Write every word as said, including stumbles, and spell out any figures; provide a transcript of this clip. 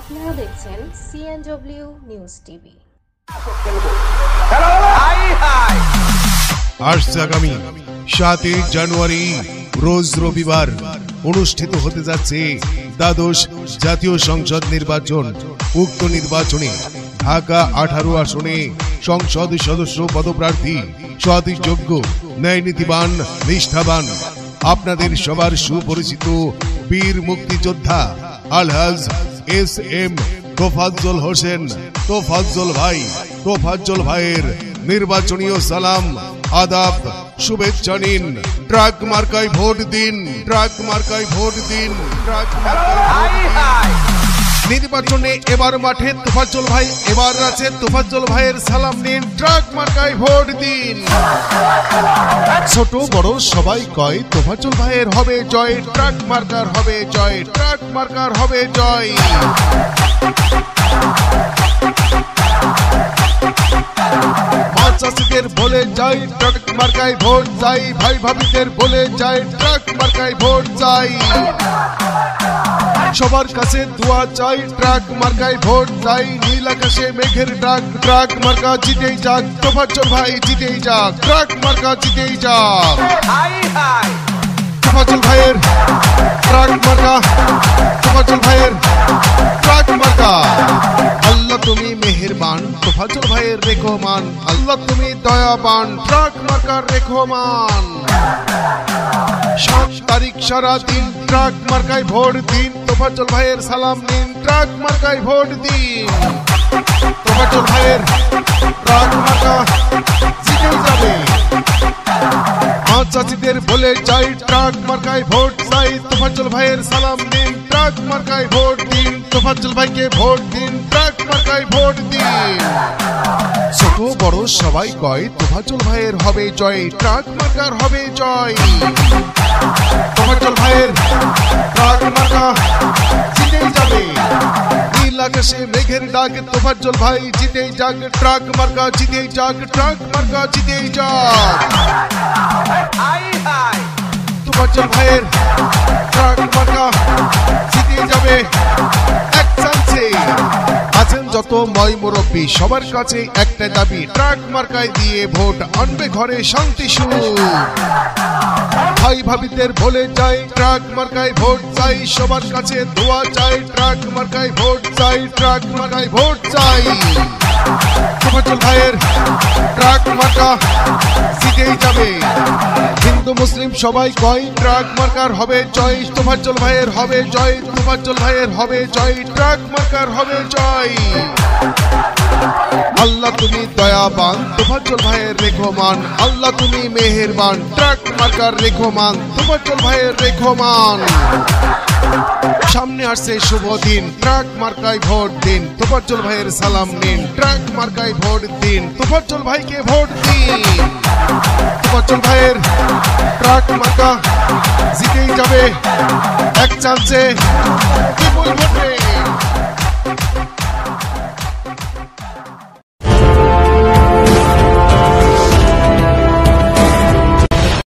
আপনারা দেখছেন CNW news TV. আসছে আগামী সাতই জানুয়ারি রোজ রবিবার অনুষ্ঠিত হতে যাচ্ছে দ্বাদশ জাতীয় সংসদ নির্বাচন। উক্ত নির্বাচনে ঢাকা আঠারো আসনে সংসদ সদস্য পদপ্রার্থী সতীযোগ্য ন্যায়নীতিবান নিষ্ঠাবান আপনাদের সবার সুপরিচিত বীর মুক্তিযোদ্ধা আলহাজ এস এম তোফাজ্জল হোসেন তোফাজ্জল ভাই তোফাজ্জল ভাইয়ের নির্বাচনীয় সালাম আদাব শুভেচ্ছা নিন। ট্রাক মার্কায় ভোট দিন, ট্রাক মার্কায় ভোট দিন, ট্রাক মার্কায় নির্বাচনে এবার মাঠে তোফাজ্জল ভাই, এবার আছে তোফাজ্জল ভাইয়ের সালাম নিন। ট্রাক মার্কায় ভোট দিন। ছোট বড় সবাই কয় তোফাজ্জল ভাইয়ের হবে জয়, ট্রাক মার্কার হবে জয়, ট্রাক মার্কার হবে জয়। চাষিদের বলে যাই ট্রাক মার্কায় ভোট চাই, ভাই ভাবিদের বলে যাই ট্রাক মার্কায় ভোট চাই। সবার কাছে দোয়া চাই, ট্রাক মার্কায় ভোট চাই। নীল আকাশে মেঘের ডাক, ট্রাক মার্কা জিতেই যাক, তোফাজ্জল ভাই জিতেই যাক, ট্রাক মার্কা জিতেই যাক। তোফাজ্জল ভাইয়ের ট্রাক মার্কা, তোফাজ্জল ভাইয়ের ট্রাক মার্কা। আল্লাহ তুমি মেহেরবান, তোফাজ্জল ভাইয়ের রেখমান, আল্লাহ তুমি দয়াবান, ট্রাক মার্কার রেখমান। সাত তারিখ সারা দিন ট্রাক মার্কায় ভোট দিন, তোফাজ্জল ভাইয়ের সালাম নিন। ট্রাক মার্কায় ভোট দিন। তোফাজ্জল ভাইয়ের ট্রাক মার্কা জিতেই যাবে। চাচিদের বলে যাই ট্রাক মার্কায় ভোট চাই, তোফাজ্জল ভাইয়ের সালাম দিন। ট্রাক মার্কায় ভোট দিন, তোফাজ্জল ভাইকে ভোট দিন, ট্রাক মার্কায় ভোট দিন। ছোট বড় সবাই কয় তোফাজ্জল ভাইয়ের হবে জয়, ট্রাক মার্কার হবে জয়। তোফাজ্জল ভাইয়ের ট্রাক মার্কা জিতেই যাবে। নীল আকাশে মেঘের ডাক, তোফাজ্জল ভাই জিতেই যাক, ট্রাক মার্কা জিতেই যাক, ট্রাক মার্কা জিতেই যাক। তোফাজ্জল ভাইয়ের ট্রাক মার্কা জিতেই যাবে এক চান্সে। আছেন যত ময় মুরব্বী সবার কাছে একটা দাবি, ট্রাক মার্কায় দিয়ে ভোট আনবে ঘরে শান্তি সুখ। ভাই ভাবিদের বলে যাই ট্রাক মার্কায় ভোট চাই, সবার কাছে দোয়া চাই, ট্রাক মার্কায় ভোট চাই, ট্রাক মার্কায় ভোট চাই। তোফাজ্জল ভাইয়ের ট্রাক মার্কা জিতেই যাবে। হিন্দু মুসলিম সবাই কয় ট্রাক মার্কার হবে জয়, তোফাজ্জল ভাইয়ের হবে জয়, তোফাজ্জল ভাইয়ের হবে জয়, ট্রাক মার্কার হবে জয়। আল্লাহ তুমি দয়াবান, তোফাজ্জল ভাইয়ের রেখমান, আল্লাহ তুমি মেহেরবান, ট্রাক মার্কার রেখমান, তোফাজ্জল ভাইয়ের রেখমান। সামনে আসছে শুভ দিন, ট্রাক মার্কায় ভোট দিন, তোফাজ্জল ভাইয়ের সালাম নিন। ট্রাক মার্কায় ভোট দিন, তোফাজ্জল ভাইকে ভোট দিন। তোফাজ্জল ভাইয়ের ট্রাক মার্কা জিতেই যাবে এক চান্সে বিপুল ভোটে।